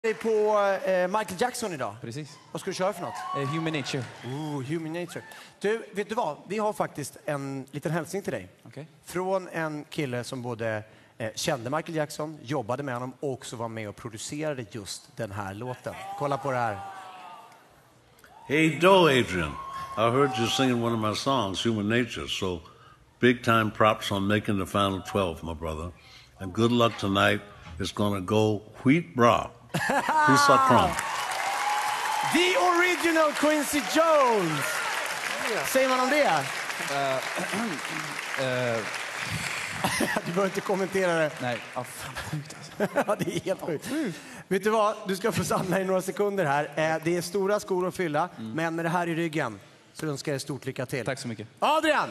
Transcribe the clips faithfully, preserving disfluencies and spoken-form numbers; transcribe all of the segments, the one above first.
Vi är på eh, Michael Jackson idag. Precis. Vad ska du köra för något? Uh, Human Nature. Oh, Human Nature. Du, vet du vad? Vi har faktiskt en liten hälsning till dig. Okay. Från en kille som både eh, kände Michael Jackson, jobbade med honom och också var med och producerade just den här låten. Kolla på det här. Hey, Doe, Adrian. I heard you singing one of my songs, Human Nature, so big time props on making the final twelve, my brother. And good luck tonight. It's gonna go wheat bra. Puss och kram. The original Quincy Jones! Yeah. Säger man om det? Uh, uh, du behöver inte kommentera det. Nej, oh, fan sjukt alltså. Ja, det är helt sjukt. Mm. Vet du vad? Du ska få samla i några sekunder här. Det är stora skor att fylla, mm. men med det här i ryggen så önskar jag stort lycka till. Tack så mycket. Adrian!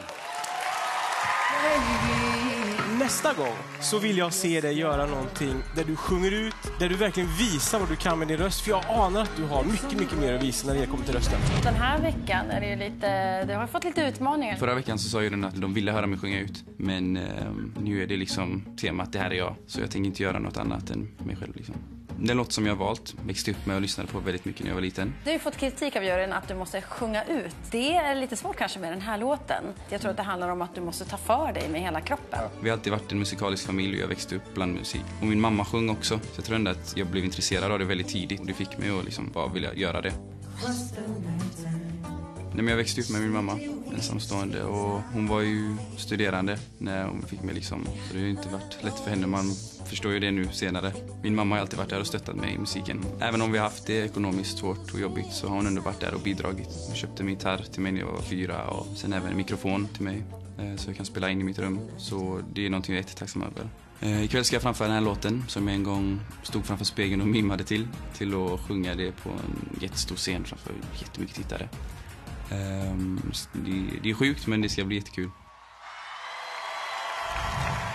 Nästa gång så vill jag se dig göra någonting där du sjunger ut, där du verkligen visar vad du kan med din röst. För jag anar att du har mycket, mycket mer att visa när det kommer till rösten. Den här veckan är det ju lite, det har fått lite utmaningar. Förra veckan så sa ju den att de ville höra mig sjunga ut. Men eh, nu är det liksom temat, det här är jag. Så jag tänker inte göra något annat än mig själv liksom. Det är något som jag har valt, växte upp med och lyssnade på väldigt mycket när jag var liten. Du har ju fått kritik av juryn att du måste sjunga ut. Det är lite svårt kanske med den här låten. Jag tror att det handlar om att du måste ta för dig med hela kroppen. Vi har alltid varit en musikalisk familj och jag växte upp bland musik. Och min mamma sjöng också, så jag tror ändå att jag blev intresserad av det väldigt tidigt. Det fick mig att liksom bara vilja göra det. Nej, men jag växte upp med min mamma, ensamstående, och hon var ju studerande när hon fick mig liksom. Så det har ju inte varit lätt för henne, man förstår ju det nu senare. Min mamma har alltid varit där och stöttat mig i musiken. Även om vi har haft det ekonomiskt svårt och jobbigt så har hon ändå varit där och bidragit. Hon köpte min gitarr till mig när jag var fyra och sen även en mikrofon till mig så jag kan spela in i mitt rum. Så det är någonting jag är jättetacksam över. Eh, ikväll ska jag framföra den här låten som jag en gång stod framför spegeln och mimade till. Till att sjunga det på en jättestor scen framför jättemycket tittare. Um, det, det är sjukt, men det ska bli jättekul.